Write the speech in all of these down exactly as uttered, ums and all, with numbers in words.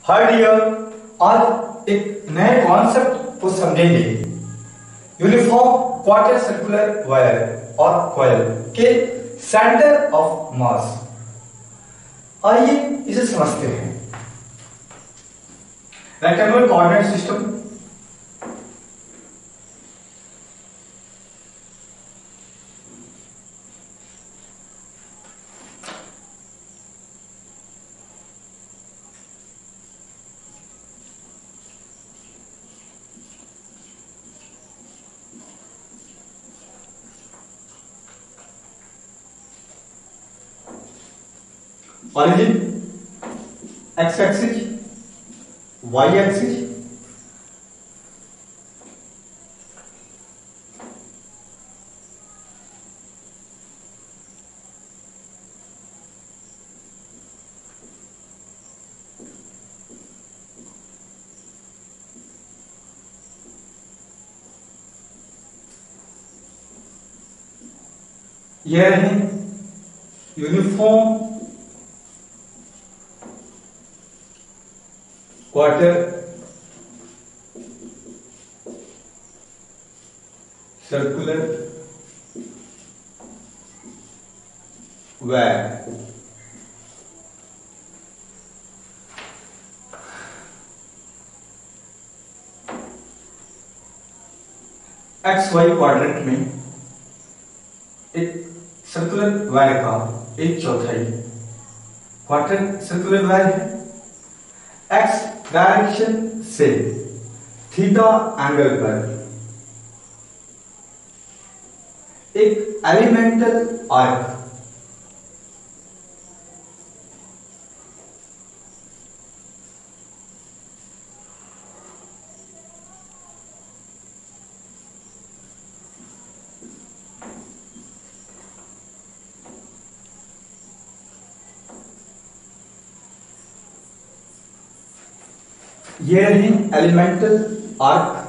Hi dear, आज एक नए कॉन्सेप्ट को समझेंगे। यूनिफॉर्म क्वार्टर सर्कुलर वायर और कॉइल के सेंटर ऑफ मास। आइए इसे समझते हैं। Rectangular coordinate system, origin x axis, y axis, यह है uniform quarter circular wire. X Y quadrant में एक सर्कुलर वायर का एक चौथाई क्वार्टर सर्कुलर वायर है। एक्स डायरेक्शन से थीटा एंगल पर एक एलिमेंटल आर्क ये रही elemental arc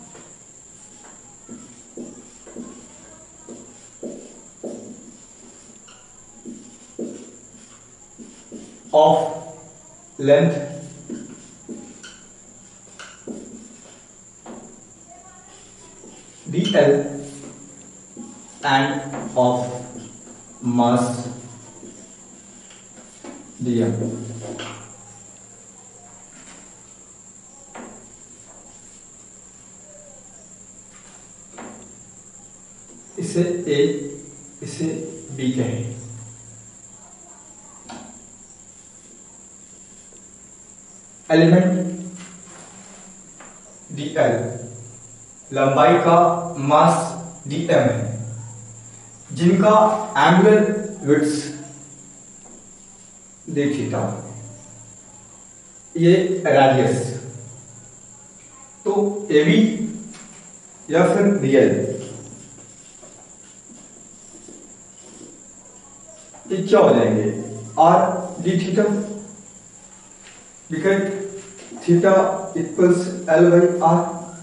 of length D L and of mass D M. इसे ए, इसे बी कहें। एलिमेंट डी एल लंबाई का मास डी एम है, जिनका एंगुलर विड्थ डी थीटा, ये रेडियस। तो ए बी या फिर डी एल ये क्या हो जाएंगे? R D theta, because theta equals L by R.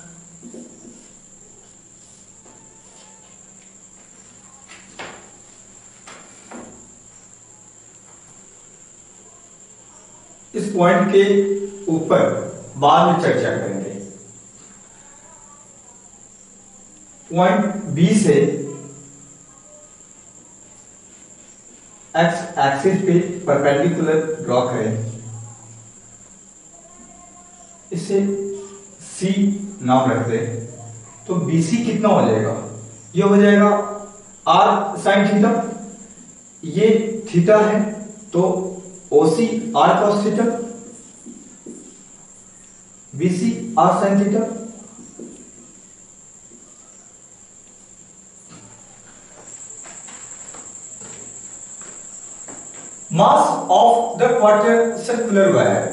इस पॉइंट के ऊपर बाद में चर्चा करेंगे। पॉइंट बी से एक्स एक्सिस पे परपेंडिकुलर ड्रॉ करें। इसे सी नाम रख दें। तो बीसी कितना हो जाएगा? ये हो जाएगा आर साइन थीटा। ये थीटा है तो OC R cos theta, BC R sine theta. Mass of the quarter circular wire,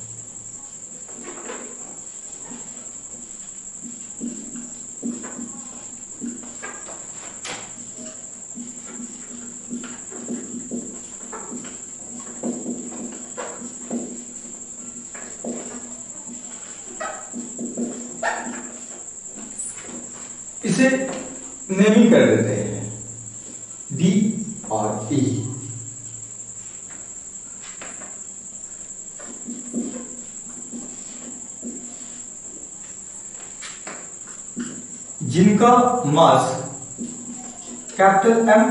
इसे नेमिंग कर देते हैं डी और ई। जिनका मास कैपिटल एम,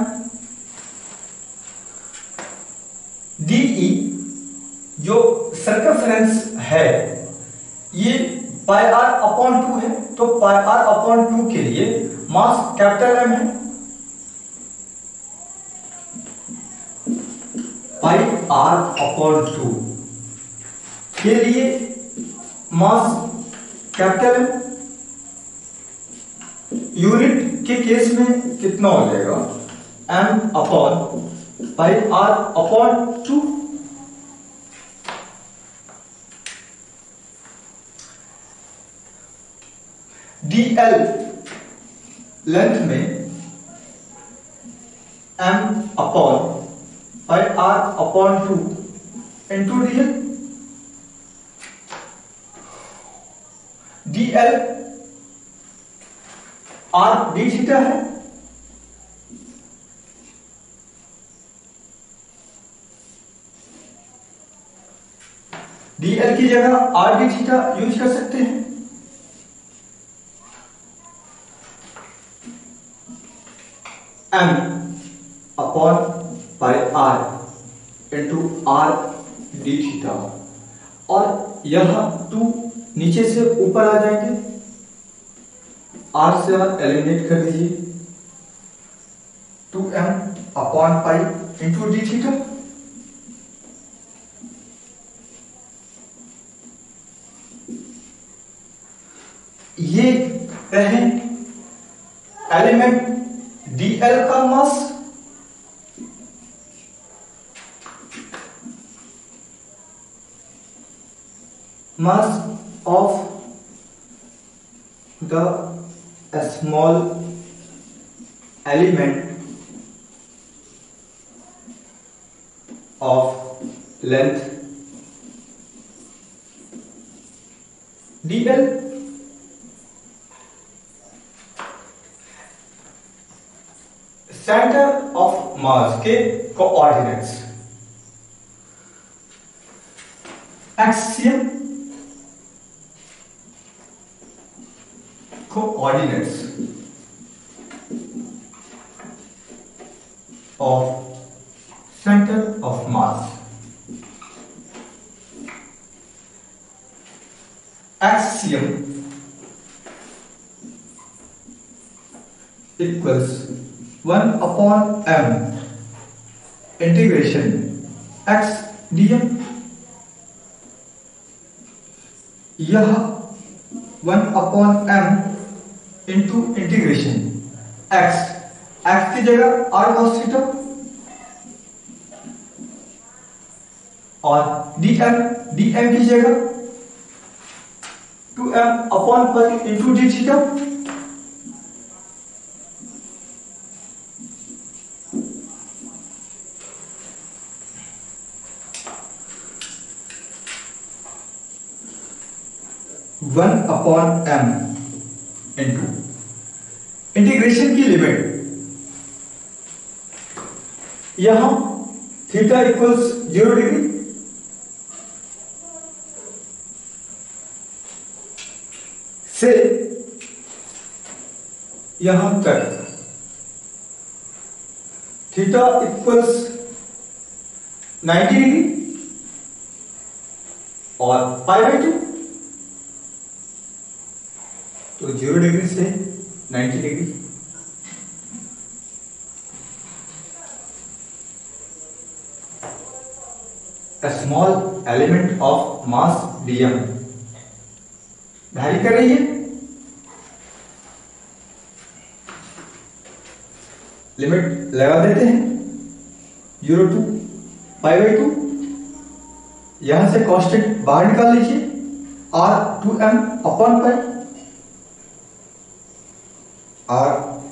डीई जो सर्कमफ्रेंस है ये पाई आर अपॉन टू है, तो पाई आर अपॉन टू के लिए मास कैपिटल एम है, पाई आर अपॉन टू के लिए मास कैपिटल एम। यूनिट के केस में कितना हो जाएगा, M upon pi R upon two. DL length में M upon pi R upon two into DL. DL R D theta है, डीएल की जगह आर डी थीटा यूज कर सकते हैं। M upon pi R into R D theta, और यह to नीचे से ऊपर आ जाएंगे, आर से आर एलिमिनेट कर दीजिए, two M upon pi into D theta. ये रहे एलिमेंट डीएल का mass. Mass of the small element of length DL. Centre of mass के coordinates XCM, coordinates of centre of mass XCM equals one upon M integration X DM. यह one upon M into integration X, X की जगह R cos theta, और DM, DM की जगह two M upon pi into D theta. One upon M into integration की limit, यहां theta equals zero degree, से यहां तक थीटा इक्वल्स नाइंटी डिग्री और पाई बाई टू, तो जीरो डिग्री से ninety degree. A small element of mass dm vary कर रही है। लिमिट लगा देते हैं, zero to pi by two, यहां से कांस्टेंट बाहर निकाल लीजिए, R two M upon pi, R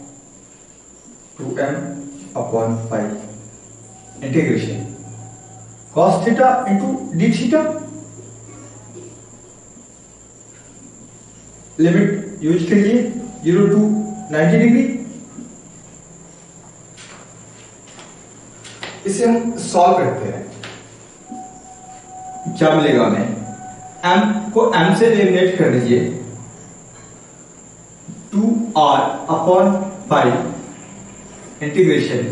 two M upon pi integration cos theta into D theta. Limit use करिए, जीरो टू नाइंटी डिग्री। इसे हम सॉल्व करते हैं, क्या मिलेगा हमें, m को m से एलिमिनेट कर दीजिए, two R upon pi integration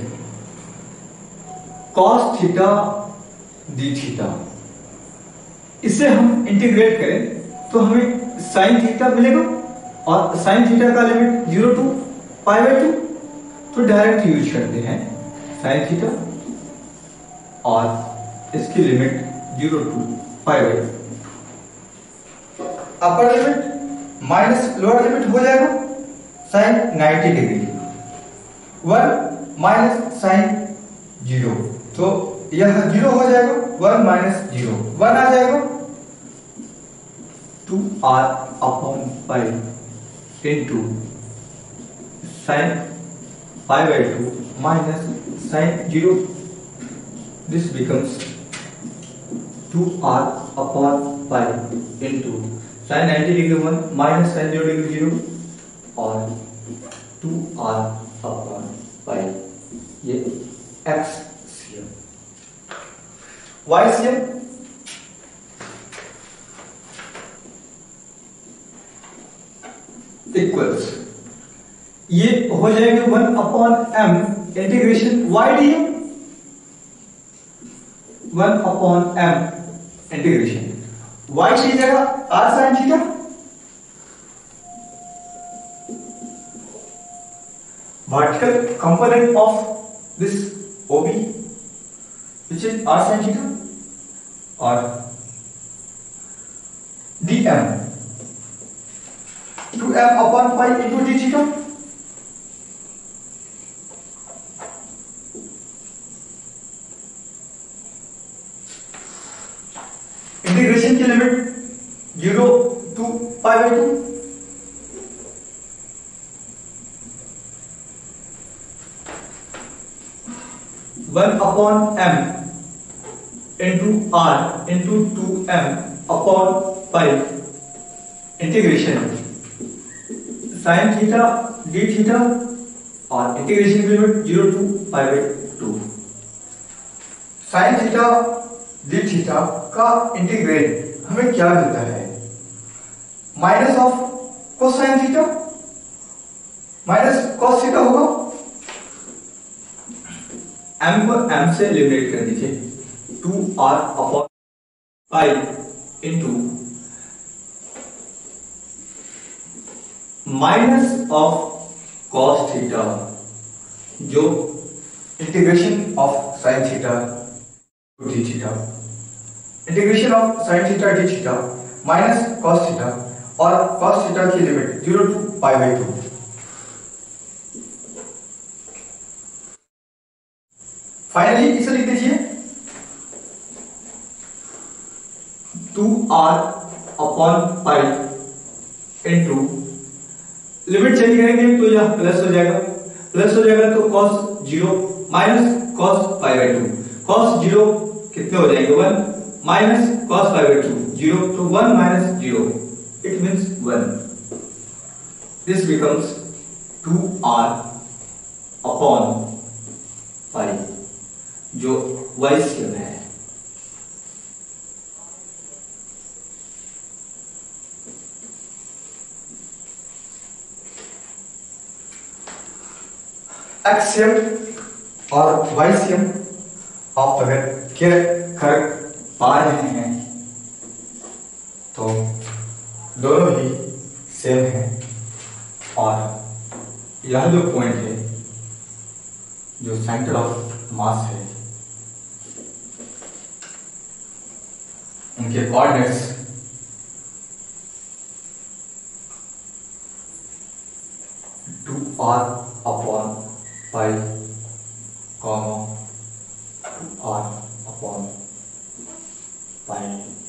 cos theta D theta. इसे हम इंटीग्रेट करें तो हमें साइन थीटा मिलेगा और साइन थीटा का limit zero to pi by two, तो डायरेक्ट यूज करते हैं साइन थीटा और इसकी limit zero to pi by two. Upper limit minus lower limit हो जाएगा sine ninety degree, one minus sine zero, तो यह जीरो हो जाएगा, वन माइनस जीरो वन आ जाएगा, two R upon pi into sine pi by two minus sine zero, this becomes two R upon pi into sine ninety degree one minus sine zero degree zero और two R upon pi, ये X C M. Y C M equals, ये हो जाएंगे one upon M integration Y D M, one upon M integration Y की जगह R sine theta, vertical component of this OB which is r sin theta और dm टू m upon pi into d theta, integration की limit zero to pi by to, one upon M into R into two M upon pi integration sine theta D theta और integration की limit zero to pi by two. Sine theta D theta का integrate हमें क्या मिलता है, minus of cosine theta minus cos theta होगा, m को m से एलिमिनेट कर दीजिए, two R upon pi into minus of cos theta, जो integration of sine theta D theta, integration of sine theta D theta minus cos theta और cos theta की limit zero to pi by two. Finally इसे लिख दीजिए two R upon pi into limit change करेंगे तो यह plus हो जाएगा, प्लस हो जाएगा तो cos zero minus cos pi by two, cos zero कितने हो जाएंगे one minus cos pi by two zero, तो one minus zero it means one, this becomes two R upon pi जो वाई सी एम है। XCM और Y C M आप अगर care कर पा रहे हैं तो दोनों ही सेम हैं और यह जो पॉइंट है जो सेंटर ऑफ मास है उनके coordinates two R upon pi comma two R upon पाई